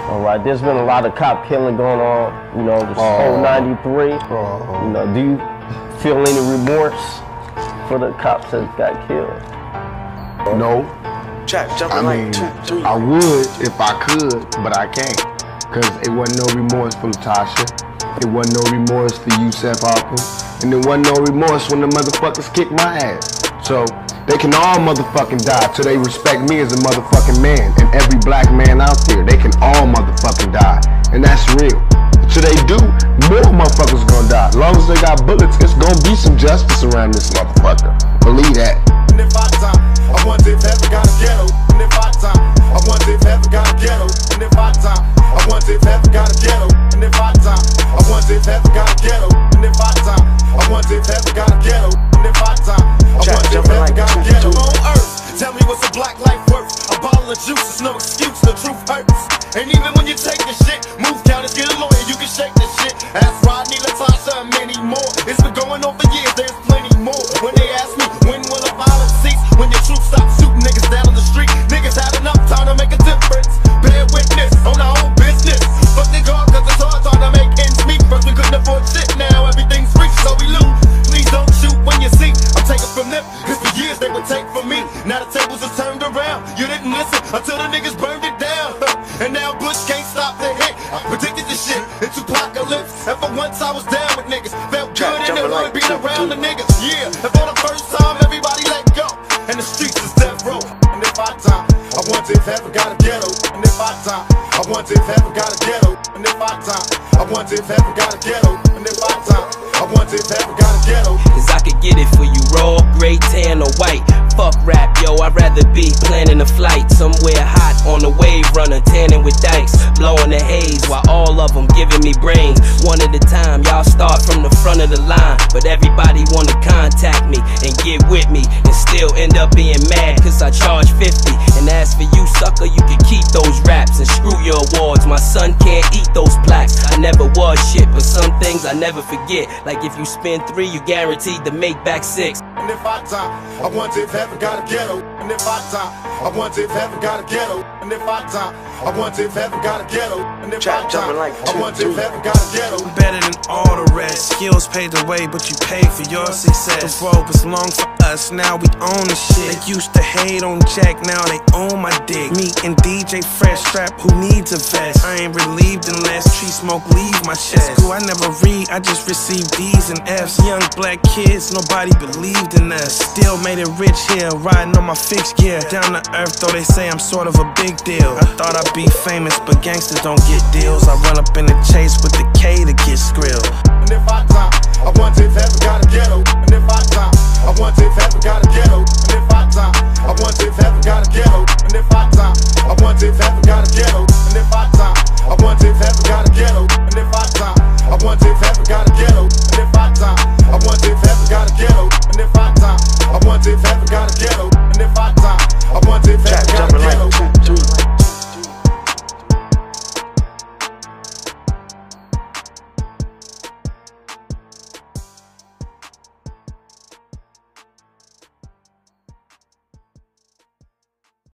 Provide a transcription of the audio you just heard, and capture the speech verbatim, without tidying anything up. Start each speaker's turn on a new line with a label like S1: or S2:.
S1: All right, there's been a lot of cop killing going on, you know, this
S2: oh.
S1: whole ninety-three.
S2: Oh.
S1: You know, do you feel any remorse for the cops that got killed?
S2: No.
S3: Jack,
S2: I mean, I would if I could, but I can't. Cause it wasn't no remorse for Latasha. It wasn't no remorse for Yusef Hawkins. And there wasn't no remorse when the motherfuckers kicked my ass. So they can all motherfucking die till they respect me as a motherfucking man. And every black man out there, they can all motherfucking die. And that's real. Till they do, more motherfuckers gonna die. As long as they got bullets, it's gonna be some justice around this motherfucker. Believe that.
S4: And if I time, I wonder if ever got a ghetto. And if I time, I wonder if ever got a ghetto. And if I time, I wonder if ever got a ghetto. And if I time, I wonder if ever got a ghetto. And if I time, I wonder if ever got a ghetto. And if I time, I wonder if ever got a ghetto. On earth, tell me what's a black life worth? A bottle of juice is no excuse, the truth hurts. And even when you take the shit, move counters, get a lawyer, you can shake this shit. Ask Rodney, Latasha, and many more. It's been going on for years, there's plenty more. When they ask me, when will the violence cease? When your troops stop shooting niggas down on the street, niggas have enough time to make a difference. Bear witness on our own business. Fuck the God, cause it's hard, hard to make ends meet. First we couldn't afford shit, now everything's free, so we lose. Please don't shoot when you see I'm taking from them, cause for years they would take from me. Now the tables are turned around, you didn't listen until the niggas burned it down. And now Bush can't stop the hit. I predicted this shit, it's apocalypse. And for once I was down with niggas, felt good in the hood being around the niggas. Yeah, and for the first time everybody let go, and the streets is death row. And if I time, I wonder if ever got a ghetto. And if I time, I wonder if ever got a ghetto. And if I time, I wonder if ever got a ghetto. And if I time, I wonder if ever got a ghetto.
S5: Cause I could get it for you raw, gray, tan or white. Fuck rap, yo, I'd rather be planning a flight somewhere hot on a wave runner, tanning with dikes, blowing the haze while all of them giving me brains. One at a time, y'all start from the front of the line, but everybody wanna contact me and get with me and still end up being mad cause I charge fifty. And as for you, sucker, you can keep those raps and screw your awards. My son can't eat those plaques. I never was shit, but some things I never forget. Like if you spend three, you guaranteed to make back six.
S4: And if I time, I wonder if ever got a ghetto. And if I time, I wonder if ever got a ghetto. And if I time, I wonder if ever got a ghetto. And if I time, I wonder if ever got a ghetto.
S6: I'm better than all the rest. Skills paved the way, but you pay for your success. The road was long for us, now we own the shit. They used to hate on Jack, now they own my dick. Me and D J Fresh Strap, who needs a vest? I ain't relieved unless tree smoke leave my chest. School, I never read, I just received D's and F's. Young black kids, nobody believed in us. Still made it rich here, riding on my fixed gear. Down to earth, though they say I'm sort of a big deal. I thought I'd be famous, but gangsters don't get deals. I run up in the chase with the K to get skrill.
S4: And if I time, I wonder if ever got a ghetto. And if I time, I wonder if ever got a ghetto.